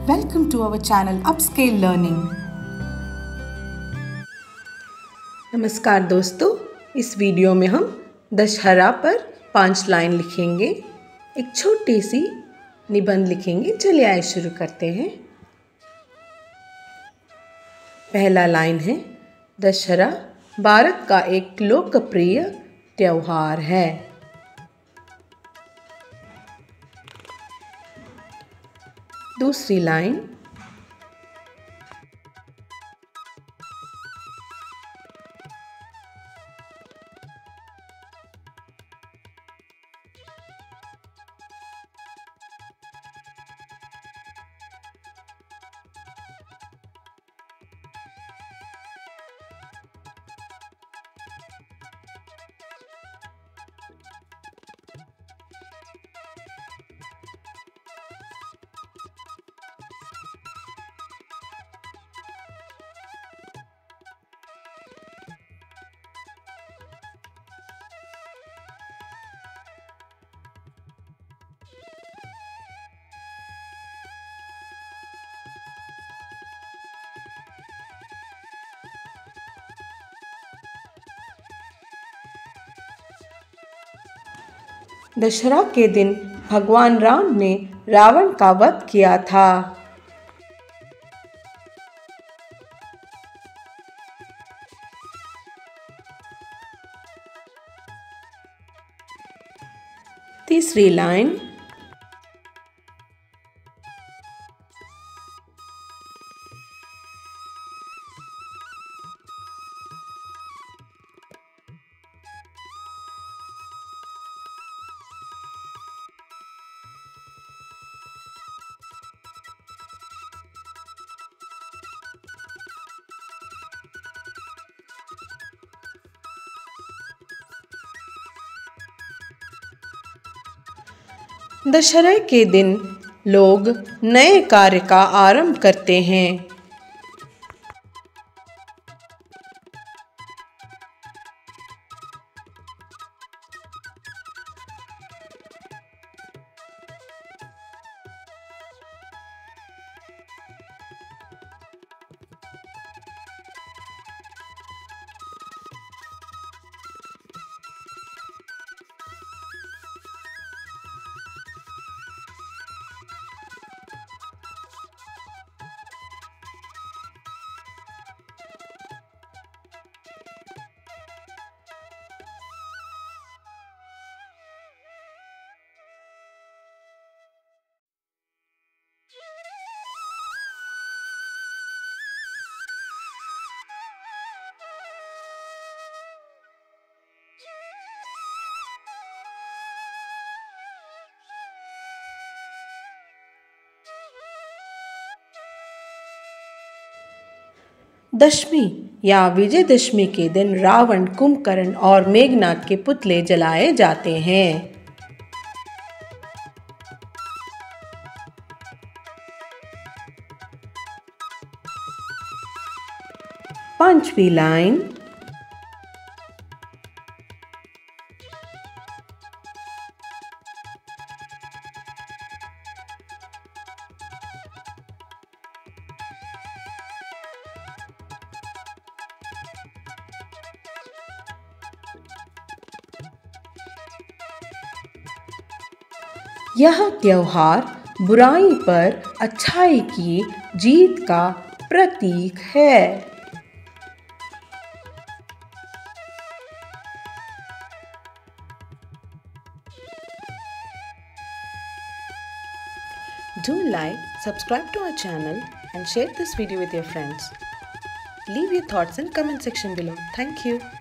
Welcome to our channel Upscale Learning. नमस्कार दोस्तों, इस वीडियो में हम दशहरा पर 5 लाइन लिखेंगे। एक छोटी सी निबंध लिखेंगे। चलिए आइए शुरू करते हैं। पहला लाइन है, दशहरा भारत का एक लोकप्रिय त्योहार है। दूसरी लाइन, दशहरा के दिन भगवान राम ने रावण का वध किया था। तीसरी लाइन, दशहरे के दिन लोग नए कार्य का आरंभ करते हैं। दशमी या विजयदशमी के दिन रावण, कुंभकर्ण और मेघनाद के पुतले जलाए जाते हैं। पांचवी लाइन, यह त्योहार बुराई पर अच्छाई की जीत का प्रतीक है। Do like, subscribe to our channel and share this video with your friends. Leave your thoughts in comment section below. Thank you.